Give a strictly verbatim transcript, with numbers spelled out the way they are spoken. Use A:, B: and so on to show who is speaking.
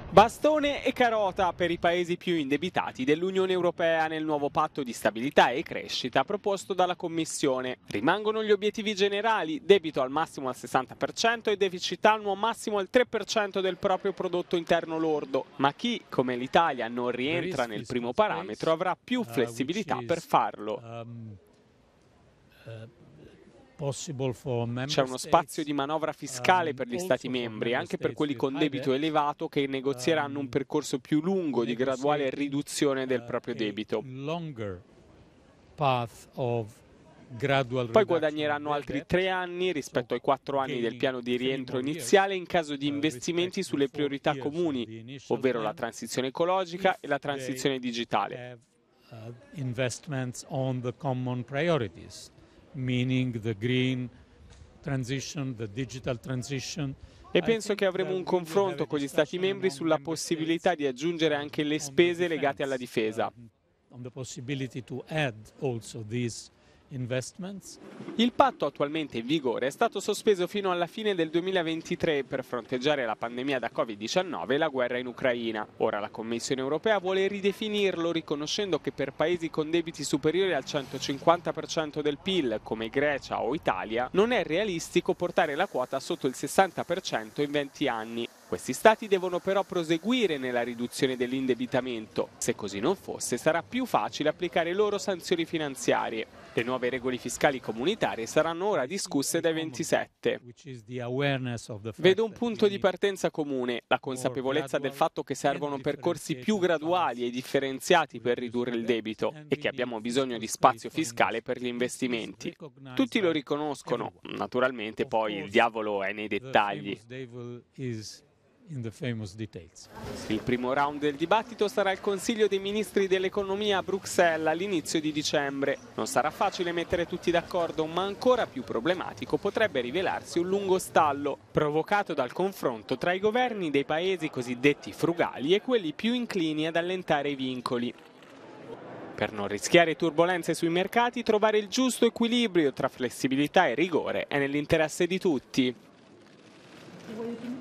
A: Bastone e carota per i paesi più indebitati dell'Unione Europea nel nuovo patto di stabilità e crescita proposto dalla Commissione. Rimangono gli obiettivi generali, debito al massimo al sessanta per cento e deficit annuo massimo al tre per cento del proprio prodotto interno lordo. Ma chi, come l'Italia, non rientra nel primo parametro avrà più flessibilità per farlo. C'è uno spazio di manovra fiscale per gli Stati membri, anche per quelli con debito elevato, che negozieranno un percorso più lungo di graduale riduzione del proprio debito. Poi guadagneranno altri tre anni rispetto ai quattro anni del piano di rientro iniziale in caso di investimenti sulle priorità comuni, ovvero la transizione ecologica e la transizione digitale.
B: Meaning the green transition, the digital transition.
A: E penso che avremo un confronto con gli Stati membri sulla possibilità di aggiungere anche le spese legate alla difesa. Il patto attualmente in vigore è stato sospeso fino alla fine del duemilaventitré per fronteggiare la pandemia da Covid diciannove e la guerra in Ucraina. Ora la Commissione europea vuole ridefinirlo, riconoscendo che per paesi con debiti superiori al centocinquanta per cento del P I L, come Grecia o Italia, non è realistico portare la quota sotto il sessanta per cento in venti anni. Questi stati devono però proseguire nella riduzione dell'indebitamento. Se così non fosse, sarà più facile applicare loro sanzioni finanziarie. Le nuove regole fiscali comunitarie saranno ora discusse dai ventisette. Vedo un punto di partenza comune, la consapevolezza del fatto che servono percorsi più graduali e differenziati per ridurre il debito e che abbiamo bisogno di spazio fiscale per gli investimenti. Tutti lo riconoscono, naturalmente poi il diavolo è nei dettagli. Il primo round del dibattito sarà il Consiglio dei Ministri dell'Economia a Bruxelles all'inizio di dicembre. Non sarà facile mettere tutti d'accordo, ma ancora più problematico potrebbe rivelarsi un lungo stallo, provocato dal confronto tra i governi dei paesi cosiddetti frugali e quelli più inclini ad allentare i vincoli. Per non rischiare turbolenze sui mercati, trovare il giusto equilibrio tra flessibilità e rigore è nell'interesse di tutti.